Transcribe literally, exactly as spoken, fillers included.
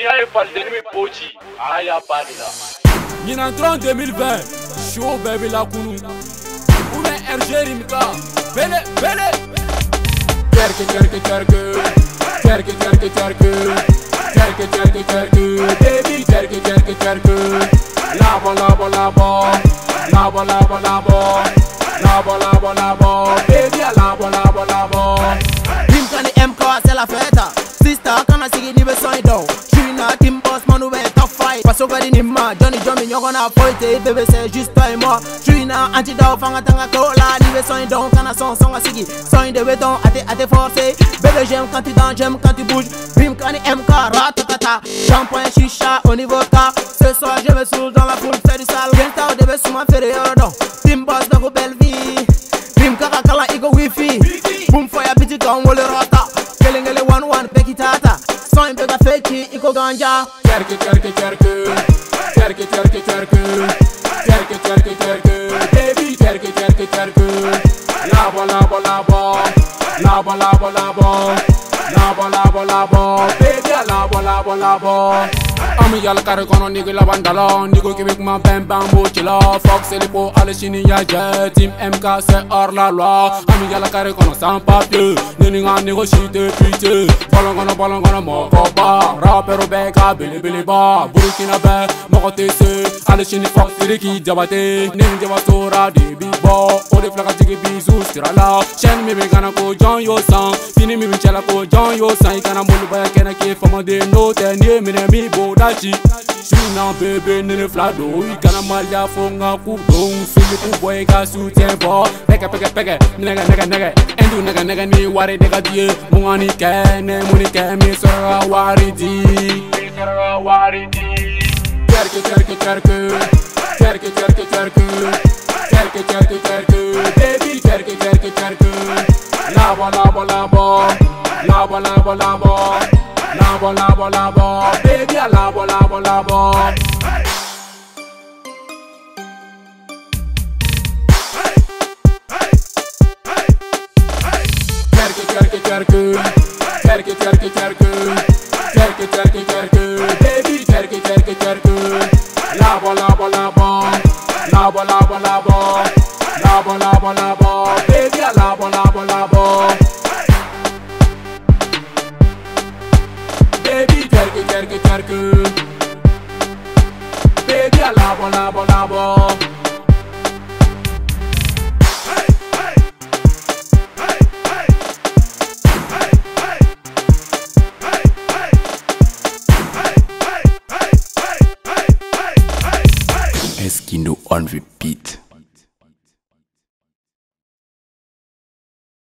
Nia Faldeni Pochi, Aya Padilla. Ninantron deux mille vingt, show baby la kunu. Une R G Rimka, bele bele. Terke terke terke, terke terke terke, terke terke terke, baby terke terke terke. Labo labo labo, labo labo labo, labo labo labo, baby labo labo labo. Rimka ni M K c'est la fête. Sister kana sigi ni be soin do. J'suis na team boss man ouvert top fight. Paso gadi ni ma Johnny Johnny nyoko na foite bébé c'est juste toi et moi. J'suis na anti do fanga tanga kola ni be soin do kana son son sigi. Soin de béton à te à te forcer. Bébé j'aime quand tu danses, j'aime quand tu bouges. Rimka ni M K ratatata. Shampoing chicha au niveau ta. Ce soir je me saoule dans la foule c'est du sale. Gangsta au début sous ma ferrière do. Team boss dans belle vie. Rimka kakala ego wifi. Boom fire biti kan wole rata. Kelengele one one peki tata. Soin peka feki iko ganja. Terke terke terke, terke terke terke, terke terke terke, baby terke terke terke. Labo labo labo, labo labo labo, labo labo labo, baby labo labo labo. Ami yala kare kono nigga la bandala, nigo kibik ma bam bam bochila. Fox c'est les pots à la chine ya jet, team M K c'est hors la loi. Ami yala kare kono sans papier, nini nga négocie de pitié. Ballon kono ballon kono moko ba, rapero beka bili bili ba. Burkina be moko tese, à la chine Fox diriki jabate, nini jaba sora di big bo. Ode flaka jigi bisous tirala, chaîne mi bigana ko John yo sang, fini mi bichela ko John yo sang. Ikana mulu baya kena ki fama de no ten ye mine mi bo. J'suis nan bébé nene flado, ikana malya fonga kudong. Suli ku boy ka soutien bo. Peke peke peke, nega nega nega. Endu nega nega ni wari dega die. Munga ni kene, muni ke mi sora wari di. Mi sora wari di. Terke terke terke, terke terke terke, terke terke terke, baby terke terke terke. Labo labo labo, labo labo labo. Labo labo labo, baby labo labo labo. Terke terke terke, terke terke terke, terke terke terke, baby terke terke terke. Labo labo labo, labo labo labo, labo labo labo, baby labo labo labo. Baby terke terke terke, baby labo labo labo. Eskino on repeat.